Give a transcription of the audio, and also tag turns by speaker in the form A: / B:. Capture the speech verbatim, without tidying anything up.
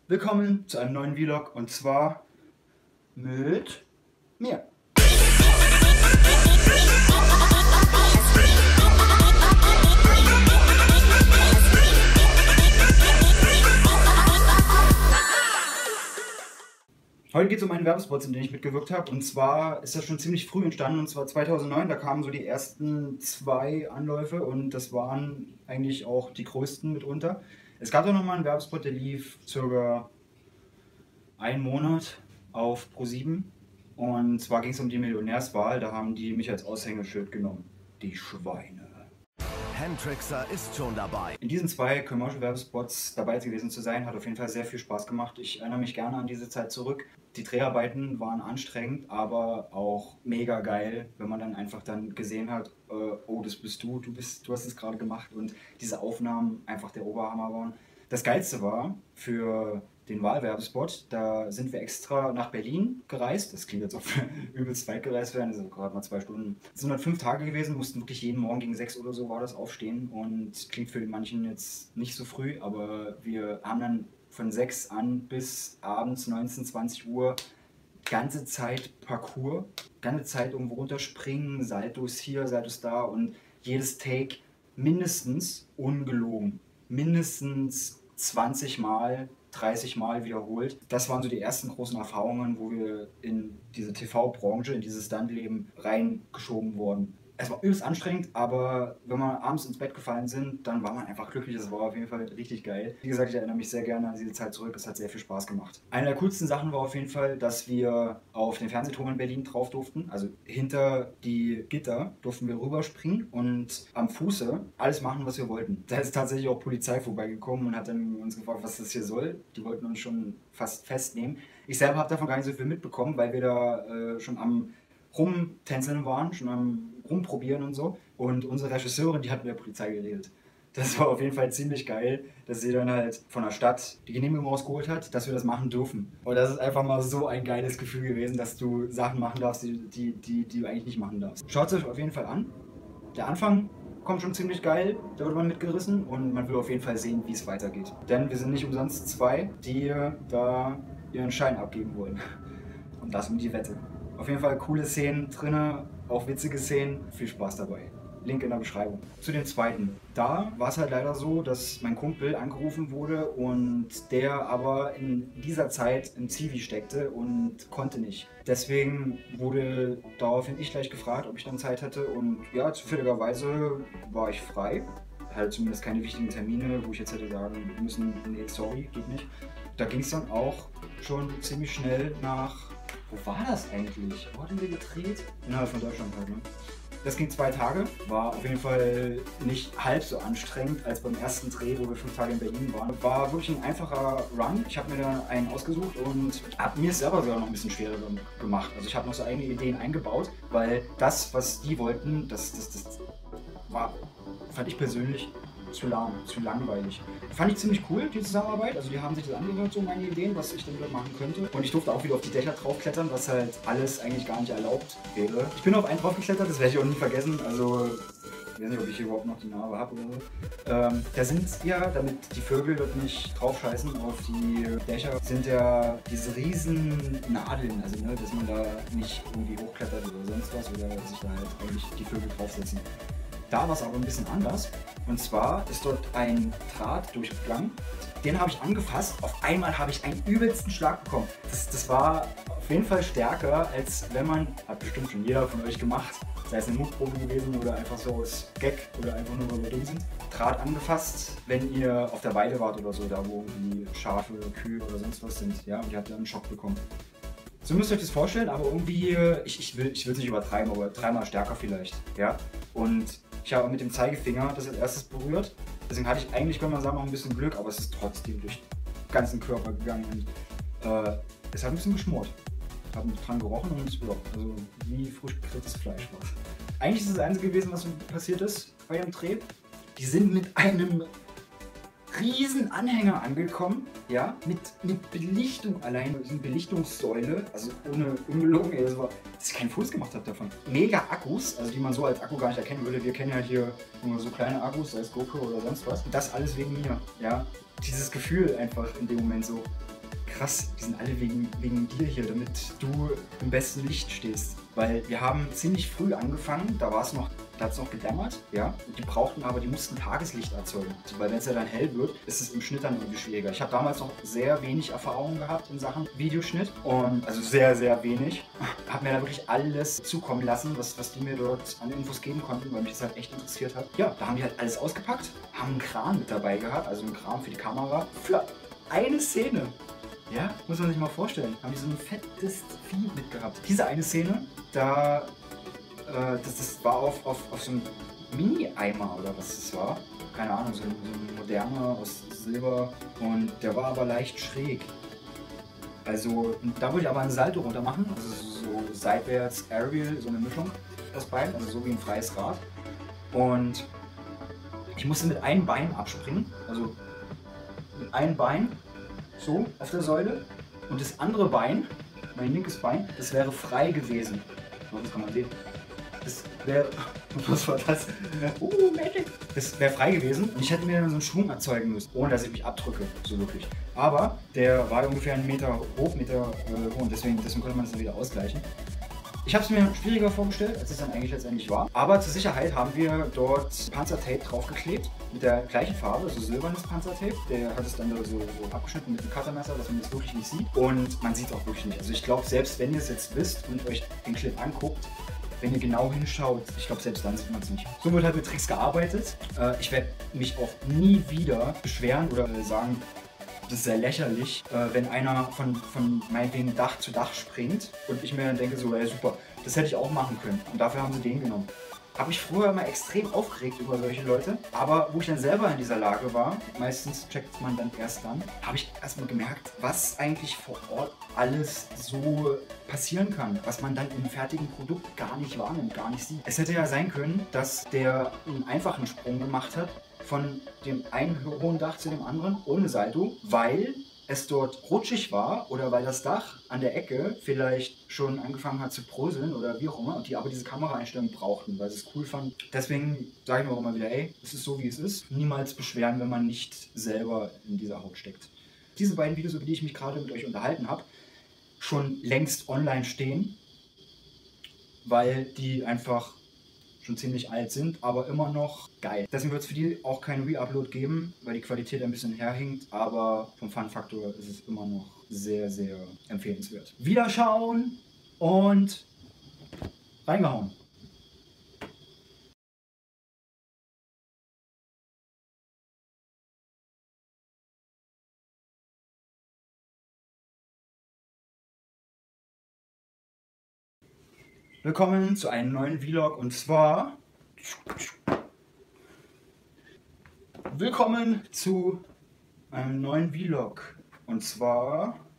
A: Willkommen zu einem neuen Vlog und zwar mit mir. Heute geht es um einen Werbespot, in dem ich mitgewirkt habe, und zwar ist das schon ziemlich früh entstanden, und zwar zweitausendneun, da kamen so die ersten zwei Anläufe und das waren eigentlich auch die größten mitunter. Es gab auch nochmal einen Werbespot, der lief circa einen Monat auf ProSieben, und zwar ging es um die Millionärswahl, da haben die mich als Aushängeschild genommen, die Schweine.
B: Hendrixer ist schon dabei.
A: In diesen zwei Commercial-Werbespots dabei gewesen zu sein, hat auf jeden Fall sehr viel Spaß gemacht. Ich erinnere mich gerne an diese Zeit zurück. Die Dreharbeiten waren anstrengend, aber auch mega geil, wenn man dann einfach dann gesehen hat, äh, oh, das bist du, du, bist, du hast es gerade gemacht, und diese Aufnahmen einfach der Oberhammer waren. Das Geilste war, für den Wahlwerbespot, da sind wir extra nach Berlin gereist. Das klingt, als ob wir übelst weit gereist wären, das sind gerade mal zwei Stunden. Es sind halt fünf Tage gewesen, mussten wirklich jeden Morgen gegen sechs oder so war das aufstehen, und klingt für manchen jetzt nicht so früh, aber wir haben dann von sechs an bis abends neunzehn, zwanzig Uhr ganze Zeit Parcours, ganze Zeit irgendwo runterspringen, Saltos hier, Saltos da, und jedes Take mindestens, ungelogen, mindestens zwanzig Mal, dreißig Mal wiederholt. Das waren so die ersten großen Erfahrungen, wo wir in diese T V-Branche, in dieses Stunt-Leben reingeschoben wurden. Es war übelst anstrengend, aber wenn wir abends ins Bett gefallen sind, dann war man einfach glücklich. Das war auf jeden Fall richtig geil. Wie gesagt, ich erinnere mich sehr gerne an diese Zeit zurück. Es hat sehr viel Spaß gemacht. Eine der coolsten Sachen war auf jeden Fall, dass wir auf den Fernsehturm in Berlin drauf durften. Also hinter die Gitter durften wir rüberspringen und am Fuße alles machen, was wir wollten. Da ist tatsächlich auch Polizei vorbeigekommen und hat dann uns gefragt, was das hier soll. Die wollten uns schon fast festnehmen. Ich selber habe davon gar nicht so viel mitbekommen, weil wir da äh, schon am Rumtänzeln waren, schon am Rumprobieren und so. Und unsere Regisseurin, die hat mit der Polizei geredet. Das war auf jeden Fall ziemlich geil, dass sie dann halt von der Stadt die Genehmigung rausgeholt hat, dass wir das machen dürfen. Und das ist einfach mal so ein geiles Gefühl gewesen, dass du Sachen machen darfst, die, die, die, die du eigentlich nicht machen darfst. Schaut es euch auf jeden Fall an. Der Anfang kommt schon ziemlich geil, da wird man mitgerissen, und man will auf jeden Fall sehen, wie es weitergeht. Denn wir sind nicht umsonst zwei, die da ihren Schein abgeben wollen. Und das um die Wette. Auf jeden Fall coole Szenen drin, auch witzige Szenen, viel Spaß dabei. Link in der Beschreibung. Zu dem zweiten. Da war es halt leider so, dass mein Kumpel angerufen wurde und der aber in dieser Zeit im Zivi steckte und konnte nicht. Deswegen wurde daraufhin ich gleich gefragt, ob ich dann Zeit hätte, und ja, zufälligerweise war ich frei. Halt zumindest keine wichtigen Termine, wo ich jetzt hätte sagen müssen, nee, sorry, geht nicht. Da ging es dann auch schon ziemlich schnell nach... Wo war das eigentlich? Wo hatten wir gedreht? Innerhalb von Deutschland halt, ne? Das ging zwei Tage, war auf jeden Fall nicht halb so anstrengend als beim ersten Dreh, wo wir fünf Tage in Berlin waren. War wirklich ein einfacher Run. Ich habe mir da einen ausgesucht und habe mir es selber sogar noch ein bisschen schwerer gemacht. Also ich habe noch so eigene Ideen eingebaut, weil das, was die wollten, das, das, das war, fand ich persönlich, zu lahm, zu langweilig. Fand ich ziemlich cool, die Zusammenarbeit. Also die haben sich das angehört, so meine Ideen, was ich denn dort machen könnte. Und ich durfte auch wieder auf die Dächer draufklettern, was halt alles eigentlich gar nicht erlaubt wäre. Ich bin auf einen draufgeklettert, das werde ich auch nie vergessen. Also, ich weiß nicht, ob ich hier überhaupt noch die Narbe habe oder so. Ähm, da sind ja, damit die Vögel dort nicht draufscheißen auf die Dächer, sind ja diese riesen Nadeln, also ne, dass man da nicht irgendwie hochklettert oder sonst was, oder sich da halt eigentlich die Vögel draufsetzen. Da war es aber ein bisschen anders, und zwar ist dort ein Draht durchgegangen, den habe ich angefasst, auf einmal habe ich einen übelsten Schlag bekommen. Das, das war auf jeden Fall stärker, als wenn man, hat bestimmt schon jeder von euch gemacht, sei es eine Mutprobe gewesen oder einfach so als Gag oder einfach nur, weil wir dumm sind. Draht angefasst, wenn ihr auf der Weide wart oder so, da wo die Schafe oder Kühe oder sonst was sind, ja, und ihr habt dann einen Schock bekommen. So müsst ihr euch das vorstellen, aber irgendwie, ich, ich will es ich nicht übertreiben, aber dreimal stärker vielleicht, ja. Und ich habe mit dem Zeigefinger das als erstes berührt, deswegen hatte ich eigentlich, kann man sagen, auch ein bisschen Glück, aber es ist trotzdem durch den ganzen Körper gegangen, und äh, es hat ein bisschen geschmort. Ich habe dran gerochen und ja, also wie frisch gegrilltes Fleisch war. Eigentlich ist es das Einzige gewesen, was passiert ist bei dem Dreh. Die sind mit einem riesen Anhänger angekommen, ja, mit, mit Belichtung allein, so eine Belichtungssäule, also ohne ungelogen, ey, das war, dass ich keinen Fuß gemacht habe davon. Mega Akkus, also die man so als Akku gar nicht erkennen würde. Wir kennen ja hier nur so kleine Akkus, sei es GoPro oder sonst was. Und das alles wegen mir, ja. Dieses Gefühl einfach in dem Moment so, krass, die sind alle wegen, wegen dir hier, damit du im besten Licht stehst. Weil wir haben ziemlich früh angefangen, da war es noch, da hat es noch gedämmert, ja. Und die brauchten aber, die mussten Tageslicht erzeugen. Weil wenn es ja dann hell wird, ist es im Schnitt dann irgendwie schwieriger. Ich habe damals noch sehr wenig Erfahrung gehabt in Sachen Videoschnitt. Und also sehr, sehr wenig. Habe mir da wirklich alles zukommen lassen, was, was die mir dort an Infos geben konnten, weil mich das halt echt interessiert hat. Ja, da haben die halt alles ausgepackt, haben einen Kran mit dabei gehabt, also einen Kran für die Kamera, für eine Szene. Ja, muss man sich mal vorstellen. Haben die so ein fettes Vieh mitgehabt. Diese eine Szene, da, äh, das, das war auf, auf, auf so einem Mini-Eimer oder was das war. Keine Ahnung, so ein, so ein moderner aus Silber. Und der war aber leicht schräg. Also, da wollte ich aber ein Salto runter machen. Also so seitwärts Aerial, so eine Mischung aus beiden. Also so wie ein freies Rad. Und ich musste mit einem Bein abspringen. Also mit einem Bein. So, auf der Säule. Und das andere Bein, mein linkes Bein, das wäre frei gewesen. Oh, das kann man sehen. Das wäre. Was war das? Uh, Magic! Das wäre frei gewesen und ich hätte mir dann so einen Schwung erzeugen müssen, ohne dass ich mich abdrücke, so wirklich. Aber der war ungefähr einen Meter hoch, Meter äh, hoch und deswegen, deswegen konnte man das dann wieder ausgleichen. Ich habe es mir schwieriger vorgestellt, als es dann eigentlich letztendlich war. Aber zur Sicherheit haben wir dort Panzertape draufgeklebt. Mit der gleichen Farbe, also silbernes Panzertape. Der hat es dann so, so abgeschnitten mit einem Cuttermesser, dass man das wirklich nicht sieht. Und man sieht es auch wirklich nicht. Also ich glaube, selbst wenn ihr es jetzt wisst und euch den Clip anguckt, wenn ihr genau hinschaut, ich glaube, selbst dann sieht man es nicht. So wird halt mit Tricks gearbeitet. Äh, ich werde mich auch nie wieder beschweren oder sagen, das ist sehr lächerlich, äh, wenn einer von, von meinetwegen Dach zu Dach springt und ich mir dann denke so, ja super, das hätte ich auch machen können. Und dafür haben sie den genommen. Habe mich früher immer extrem aufgeregt über solche Leute, aber wo ich dann selber in dieser Lage war, meistens checkt man dann erst dann, habe ich erstmal gemerkt, was eigentlich vor Ort alles so passieren kann, was man dann im fertigen Produkt gar nicht wahrnimmt, gar nicht sieht. Es hätte ja sein können, dass der einen einfachen Sprung gemacht hat, von dem einen hohen Dach zu dem anderen, ohne Salto, weil es dort rutschig war oder weil das Dach an der Ecke vielleicht schon angefangen hat zu bröseln oder wie auch immer und die aber diese Kameraeinstellung brauchten, weil sie es cool fanden. Deswegen sage ich mir auch immer wieder, ey, es ist so wie es ist. Niemals beschweren, wenn man nicht selber in dieser Haut steckt. Diese beiden Videos, über die ich mich gerade mit euch unterhalten habe, schon längst online stehen, weil die einfach schon ziemlich alt sind, aber immer noch geil. Deswegen wird es für die auch keinen Re-Upload geben, weil die Qualität ein bisschen herhinkt, aber vom Fun-Faktor ist es immer noch sehr, sehr empfehlenswert. Wiederschauen und reingehauen. Willkommen zu einem neuen Vlog und zwar Willkommen zu einem neuen Vlog und zwar